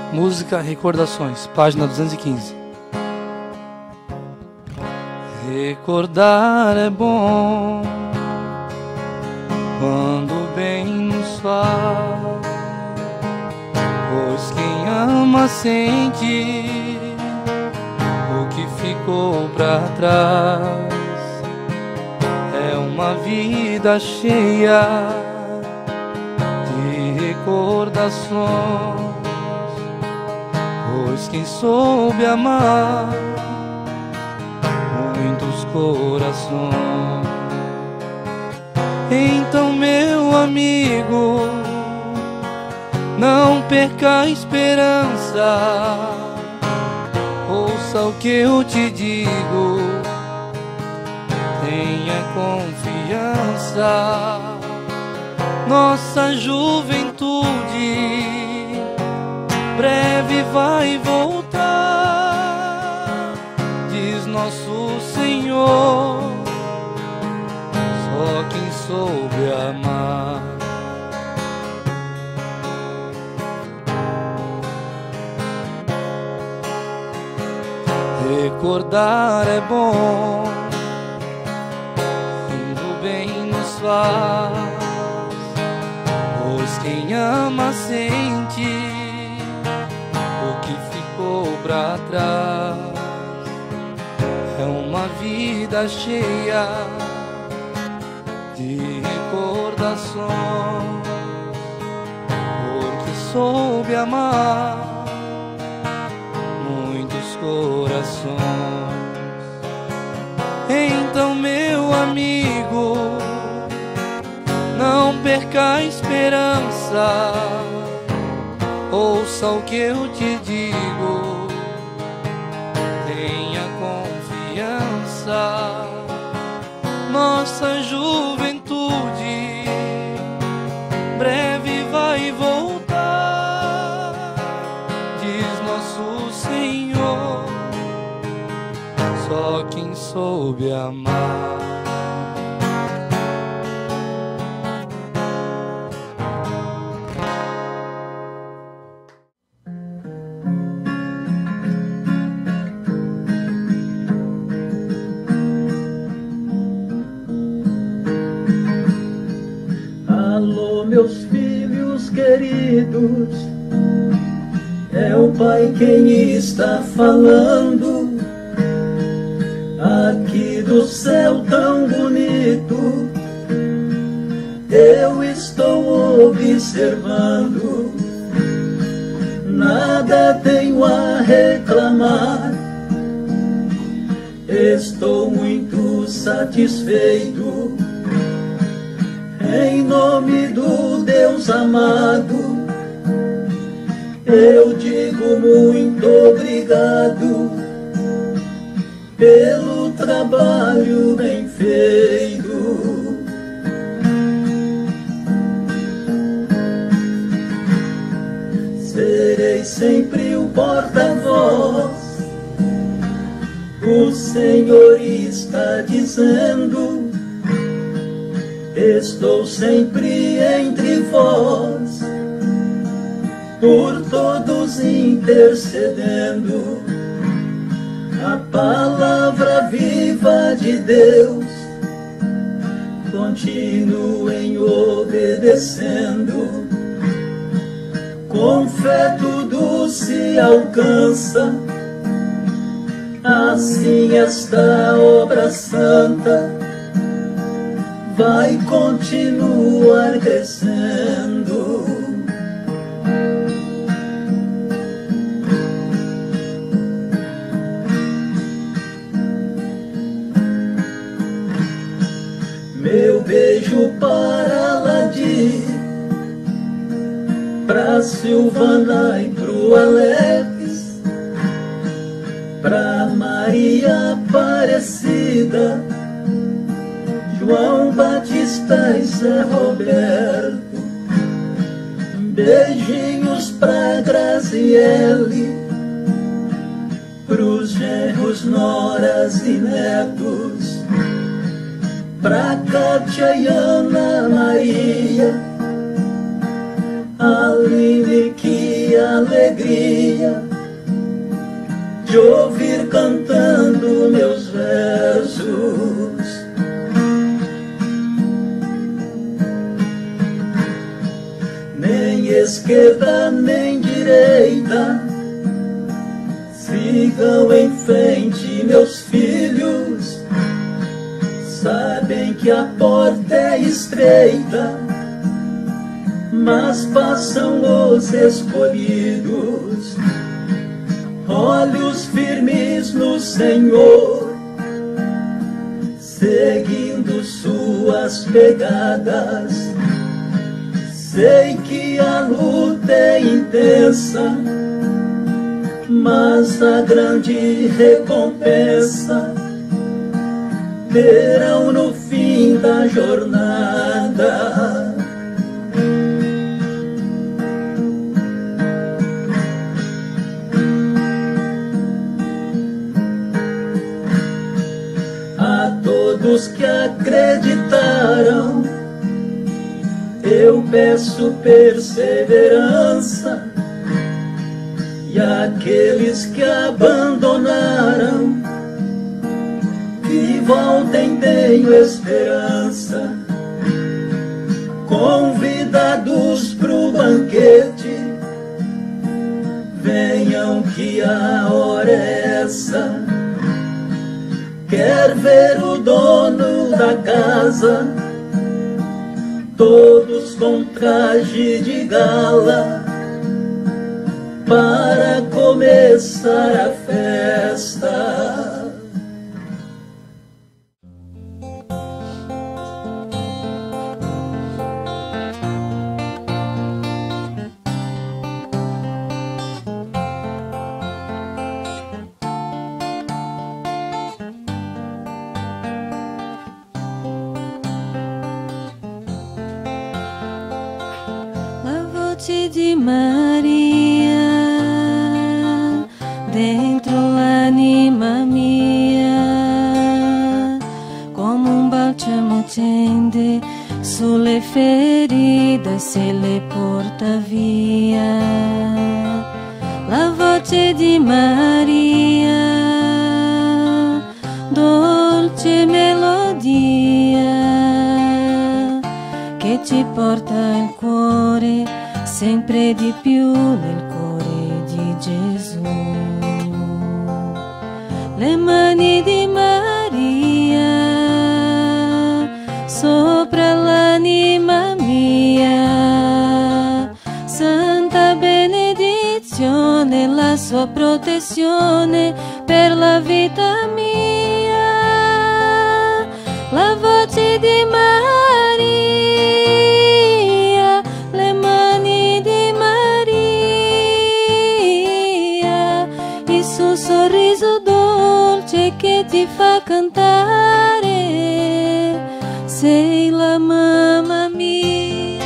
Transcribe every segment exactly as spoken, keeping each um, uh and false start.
Música Recordações, página duzentos e quinze. Recordar é bom quando o bem nos faz, pois quem ama sente o que ficou pra trás. É uma vida cheia de recordações, pois quem soube amar muitos corações. Então, meu amigo, não perca a esperança. Ouça o que eu te digo, tenha confiança. Nossa juventude breve vai voltar, diz nosso Senhor. Só quem soube amar. Recordar é bom quando o bem nos faz, pois quem ama sente o que ficou pra trás. É uma vida cheia de recordações, porque soube amar muitos corações. Então, meu amigo, não perca a esperança. Ouça o que eu te digo, tenha confiança. Nossa juventude breve vai voltar, diz nosso Senhor. Só quem soube amar. Alô, meus filhos queridos, é o Pai quem está falando. Aqui do céu tão bonito, eu estou observando. Nada tenho a reclamar, estou muito satisfeito. Em nome do Deus amado, eu digo muito obrigado pelo trabalho bem feito. Serei sempre o porta-voz, o Senhor está dizendo. Estou sempre entre vós, por todos intercedendo. A palavra viva de Deus, continuem obedecendo. Com fé tudo se alcança, assim esta obra santa vai continuar crescendo. Meu beijo para Ladi, pra Silvana e pro Alex, pra Maria Aparecida, João Batista e Zé Roberto. Beijinhos pra Graziele, pros genros, noras e netos, pra Cátia e Ana Maria, Aline, Kia alegria de ouvir cantando meus versos. Nem esquerda nem direita, sigam em frente meus filhos. Sabem que a porta é estreita, mas passam os escolhidos. Olhos firmes no Senhor, seguindo suas pegadas. Sei que a luta é intensa, mas a grande recompensa terão no fim da jornada. A todos que acreditaram, eu peço perseverança, e aqueles que abandonaram, que voltem, tenho esperança. Convidados pro banquete, venham que a hora é essa. Quer ver o dono da casa, todos com traje de gala, para começar a festa. De Maria, dentro l'anima mia, come un balsamo tende sulle ferite se le porta via. La voce di Maria, dolce melodia, che ci porta il cuore sempre di più nel cuore di Gesù. Le mani di Maria sopra l'anima mia, santa benedizione, la sua protezione per la vita mia. La voce di Maria, le mani di Maria, il suo sorriso dolce che ti fa cantare, sei la mamma mia.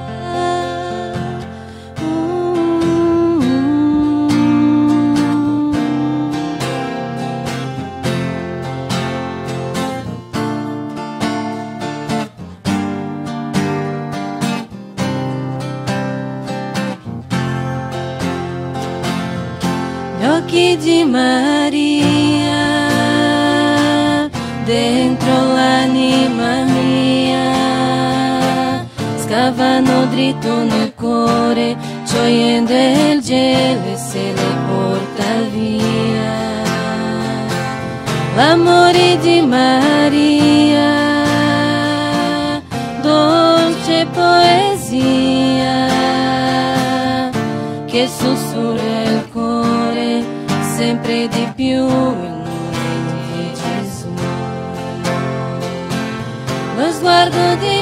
Gli occhi di Maria, dentro l'anima mia, scavano dritto nel cuore, sciogliendo il gelo e se le porta via. L'amore di Maria, dolce poesia, che sussurra il cuore sempre di più il nome di Gesù. Lo sguardo di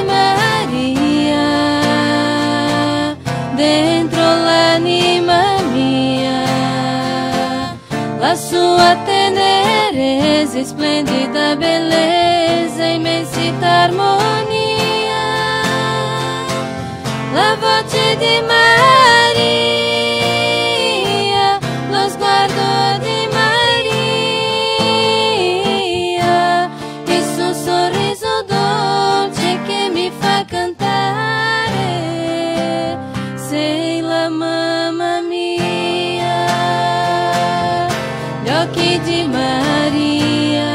Maria, dentro l'anima mia, la sua tenerezza, splendida bellezza, immensità, armonia. La voce di Maria, lo sguardo di Maria, il suo sorriso dolce che mi fa cantare, sei la mamma mia. de Maria,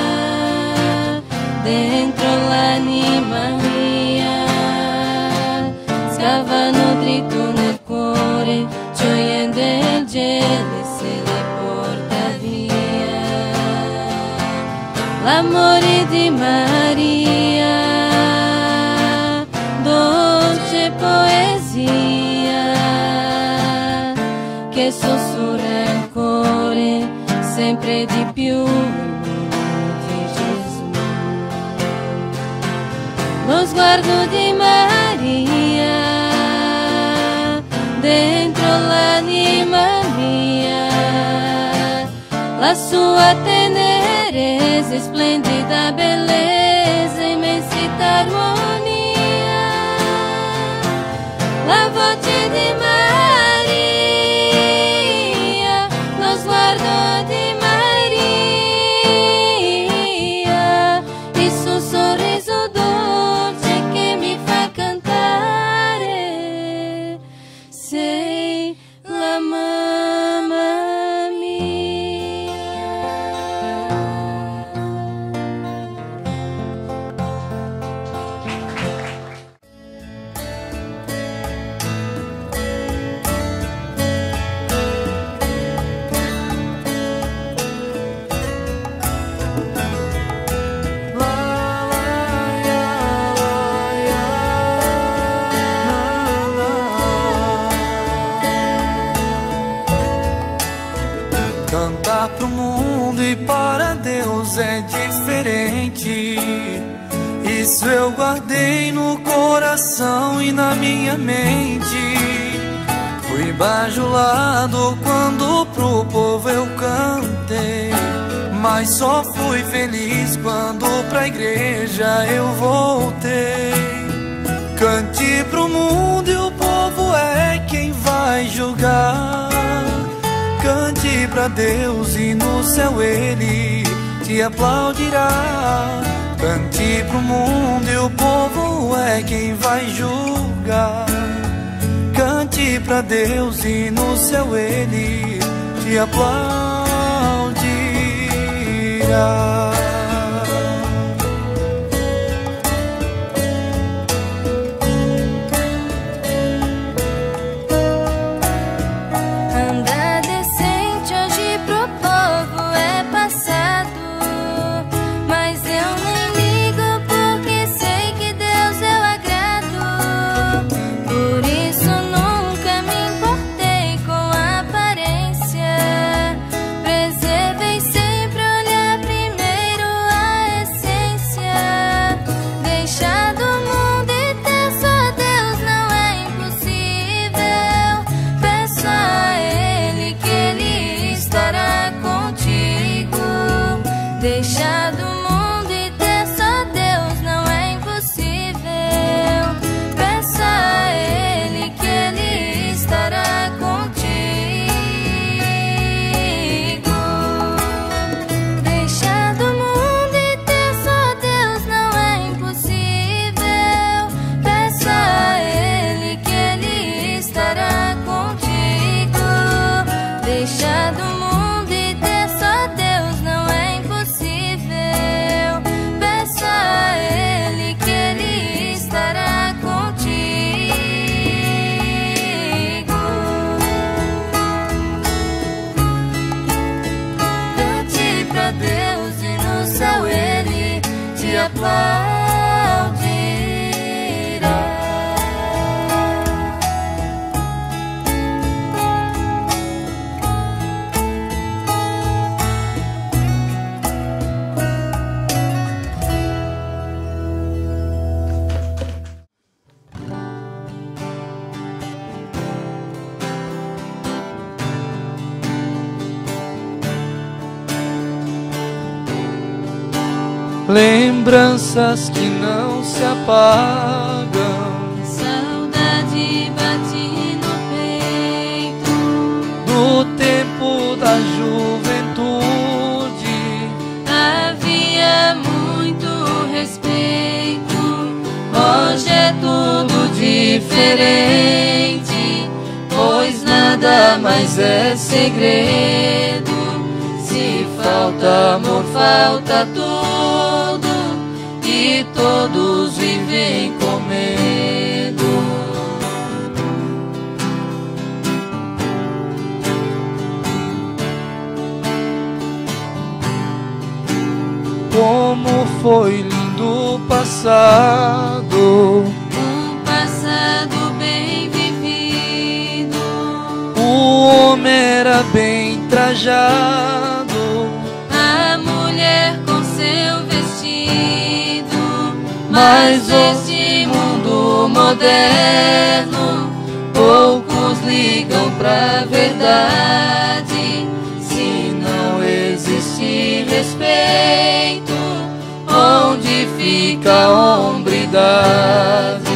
dentro l'anima mia, scava nudrito nel cuore, gioiendo il gelo e se le porta via. L'amore di Maria, dolce poesia, che sussurra il cuore sempre di più di Gesù. Lo sguardo di Maria dentro l'anima mia, la sua tenerezza e splendida bellezza, immensità, armonia, la voce di Maria, lo sguardo di Maria, il suo sorriso dolce che mi fa cantare. Sei la mamma mia. Cantar pro mundo e para Deus é diferente. Isso eu guardei no coração e na minha mente. Fui bajulado quando pro povo eu cantei, mas só fui feliz quando pra igreja eu voltei. Cante pro mundo e o povo é quem vai julgar. Cante pra Deus e no céu Ele te aplaudirá. Cante pro mundo e o povo é quem vai julgar. Cante pra Deus e no céu Ele te aplaudirá. Deixar do mundo e ter só Deus não é impossível. Peça a Ele que Ele estará contigo. Deixar do mundo e ter só Deus não é impossível. Peça a Ele que Ele estará contigo. Deixar do mundo e ter só Deus não é impossível. Aplaudirá. Lembranças que não se apagam, Saudade bate no peito do tempo da juventude. Havia muito respeito, hoje é tudo diferente, pois nada mais é segredo. Se falta amor, falta tudo, e todos vivem com medo. Como foi lindo o passado, Um passado bem vivido. o homem era bem trajado, A mulher com seu vestido. mas Mas neste mundo moderno, poucos ligam pra verdade. Se não existe respeito, onde fica a hombridade?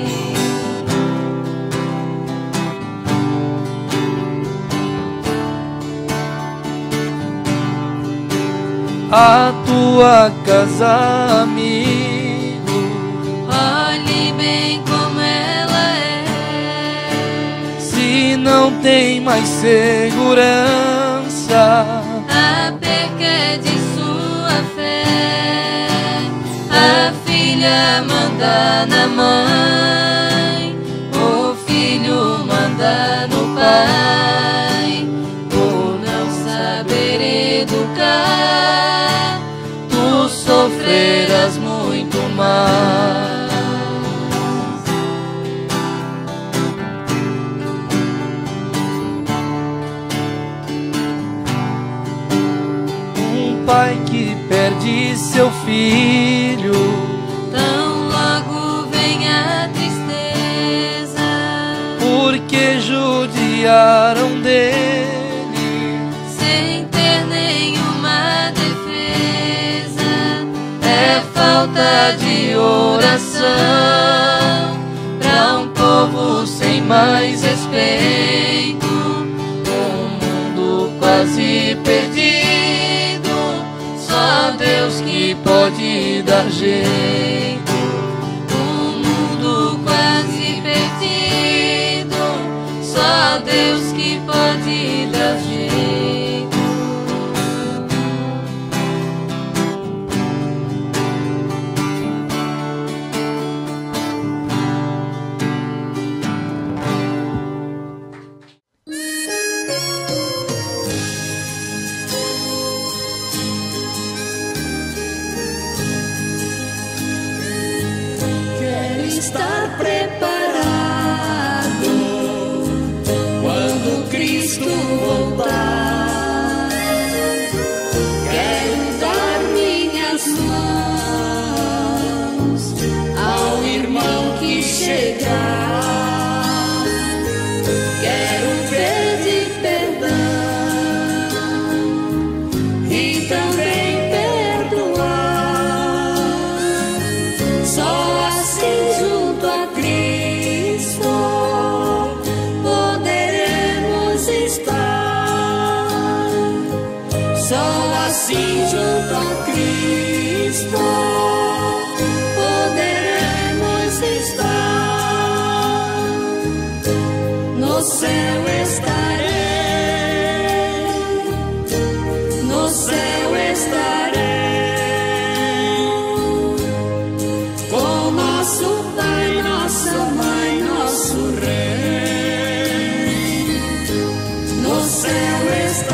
a tua casa, amigo, Olhe bem como ela é. se não tem mais segurança, A perca é de sua fé. A filha manda na mãe, o filho manda no pai. Por não saber educar, tu sofrerás muito mais. um pai que perde seu filho, Tão logo vem a tristeza, porque judiaram dele, sem ter nenhuma defesa. É falta de oração pra um povo sem mais respeito. Um mundo quase perdido, só Deus que pode dar jeito. Um mundo quase perdido, só Deus que pode dar jeito. Quero estar preparado quando Cristo voltar. Quero dar minhas mãos ao irmão que chegar. Quero pedir perdão e também perdoar. Só assim junto a Cristo poderemos estar. Só assim junto a Cristo poderemos estar. No céu estarei, no céu estarei, com nosso Pai, nossa Mãe, nosso Rei. No céu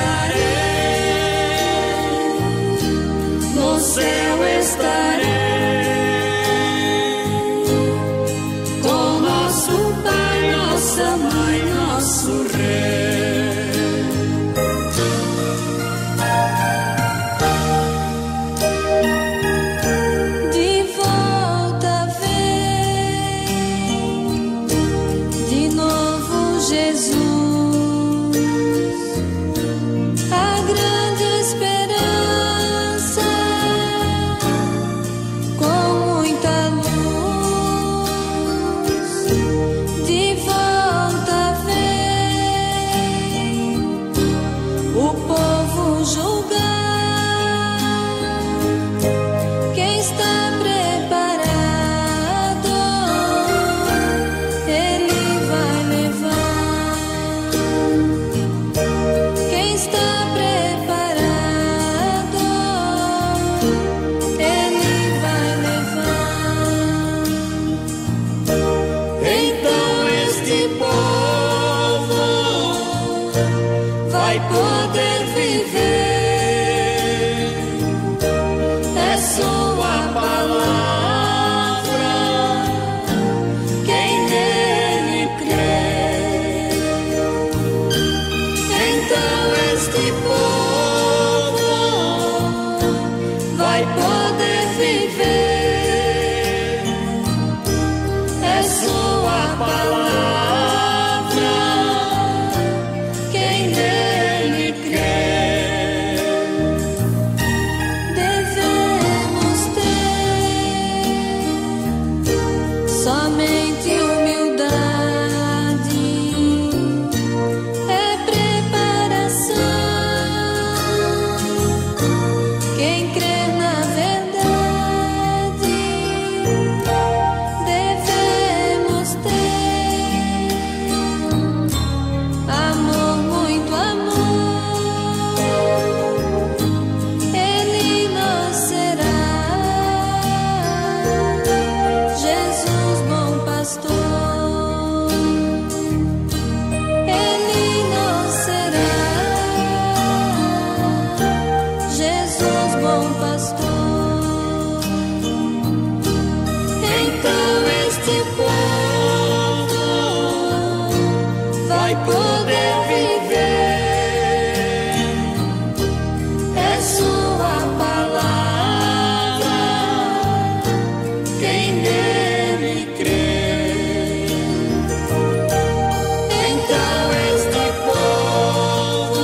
estarei, no céu estarei, com nosso Pai, nossa Mãe, nosso Rei. vai poder viver. É sua palavra, quem nele crê. Então este povo vai poder viver. É sua palavra, quem nele crê. Devemos ter somente humildade, é preparação. Quem crer na verdade, devemos ter amor, muito amor. Ele nos será Jesus, bom pastor. Ele nos será Jesus, bom pastor. Então este povo vai poder viver. É sua palavra, quem nele crê. Então este povo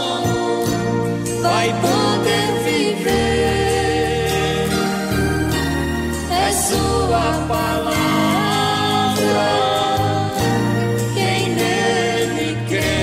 vai poder viver. É sua palavra, quem nele crê.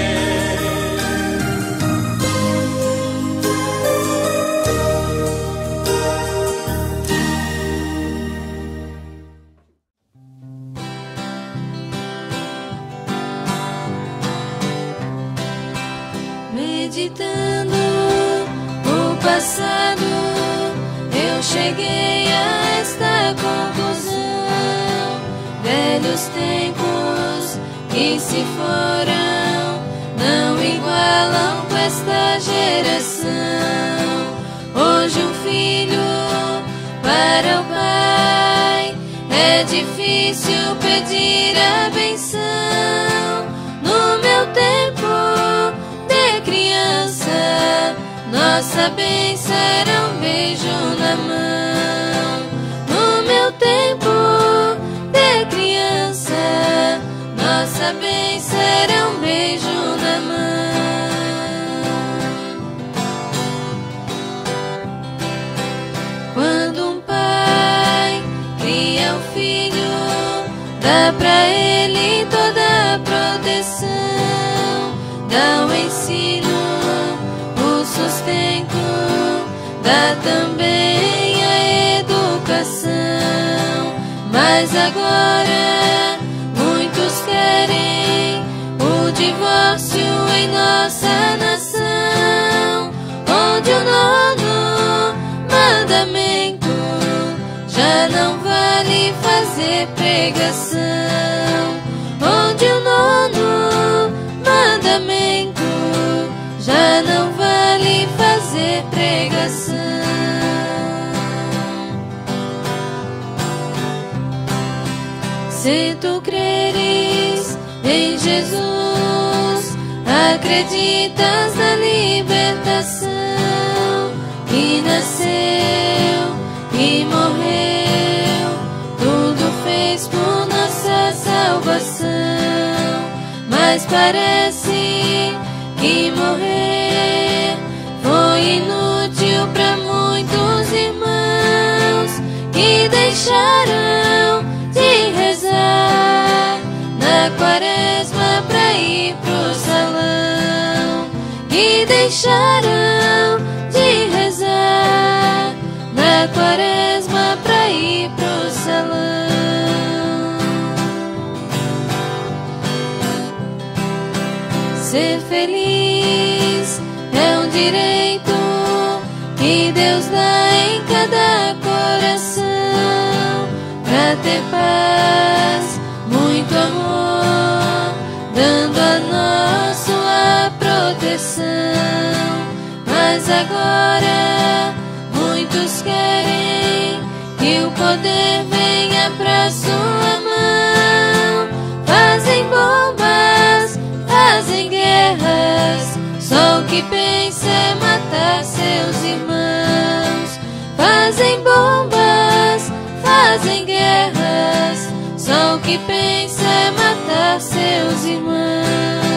Meditando o passado, eu cheguei a esta conclusão. Velhos tempos que se foram não igualam com esta geração. Hoje um filho para o pai é difícil pedir a benção. No meu tempo de criança, nossa bênção era um beijo na mão. No meu tempo de criança, nossa bênção era um beijo na mão. Quando um pai cria um filho, dá pra ele toda a proteção, dá o ensino, o sustento, dá também a educação. Mas agora muitos querem o divórcio em nossa nação, onde o nono mandamento já não vale fazer pregação, onde o nono mandamento já não vale fazer pregação. Se tu creres em Jesus, acreditas na libertação, que nasceu e morreu, tudo fez por nossa salvação. Mas parece que morrer foi inútil para muitos irmãos que deixaram de rezar na quaresma pra ir pro salão, que deixaram de rezar na quaresma pra ir pro salão. Ser feliz é um direito que Deus dá em cada coração, pra ter paz, muito amor, dando a nossa aprovação. opressão. Mas agora muitos querem que o poder venha pra sua mão. Fazem bombas, fazem guerras, só o que pensa é matar seus irmãos. Fazem bombas, fazem guerras, só o que pensa é matar seus irmãos.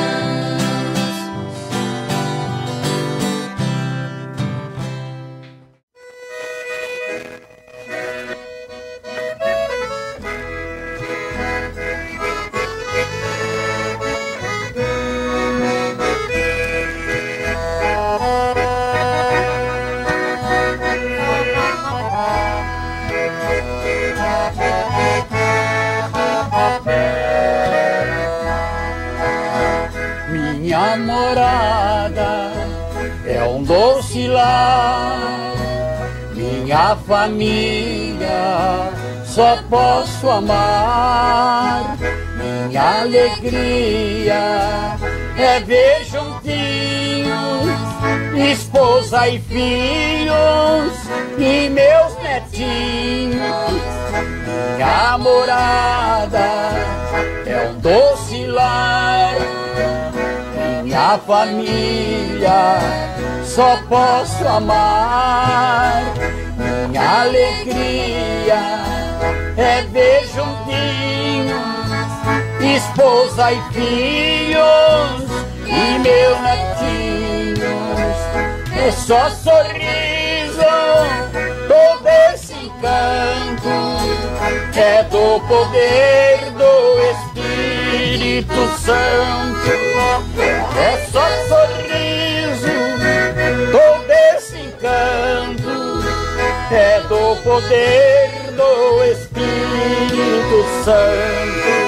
Minha morada é um doce lar, minha família só posso amar. Minha alegria é ver juntinhos esposa e filhos e meus netinhos. Minha morada é um doce lar, minha família só posso amar. Minha alegria é ver juntinhos esposa e filhos e meus netinhos. É só sorriso, todo esse encanto é do poder do Espírito Santo. É só sorriso, todo esse encanto é do poder do Espírito Santo.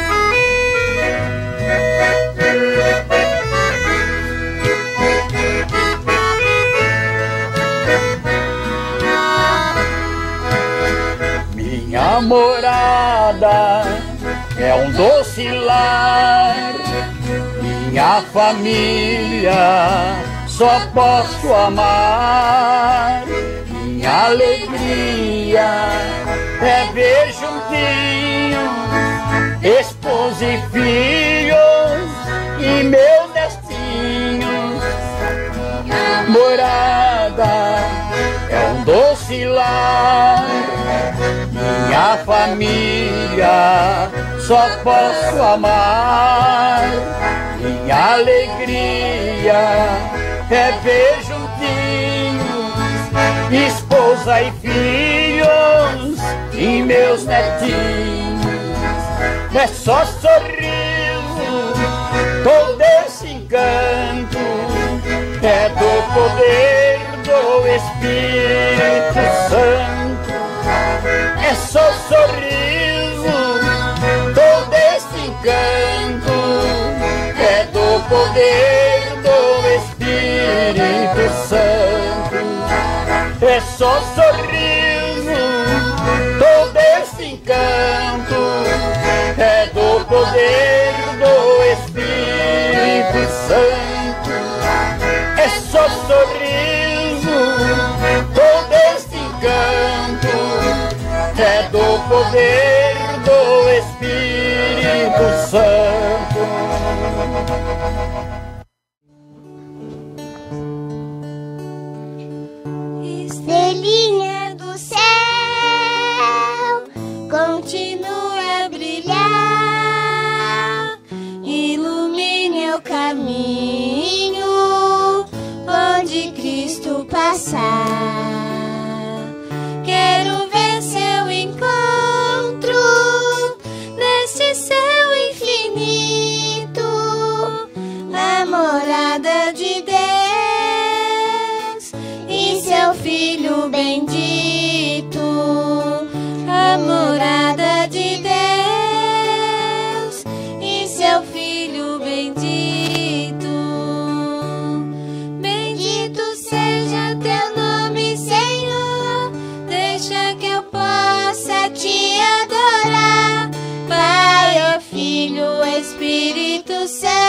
Minha morada é um doce lar, minha família só posso amar. Minha alegria é ver juntinhos esposa e filhos e meus nestinhos. Morada é um doce lar, minha família só posso amar. Minha alegria é ver juntinhos esposa e filhos e meus netinhos. É só sorriso, todo esse encanto é do poder do Espírito Santo. É só sorriso, todo esse encanto é do poder do Espírito Santo. É só sorriso, todo esse encanto é do poder do Espírito Santo. É só sorriso, todo esse encanto é do poder do Espírito Santo. Estrelinha do céu, continua a brilhar, ilumine o caminho onde Cristo passar. Quero ver seu encontro nesse céu infinito, a morada de Deus e seu Filho bendito, a morada de Deus e seu Filho bendito. Bendito seja teu nome, Senhor, deixa que eu possa te adorar. Pai, ó Filho, Espírito Santo,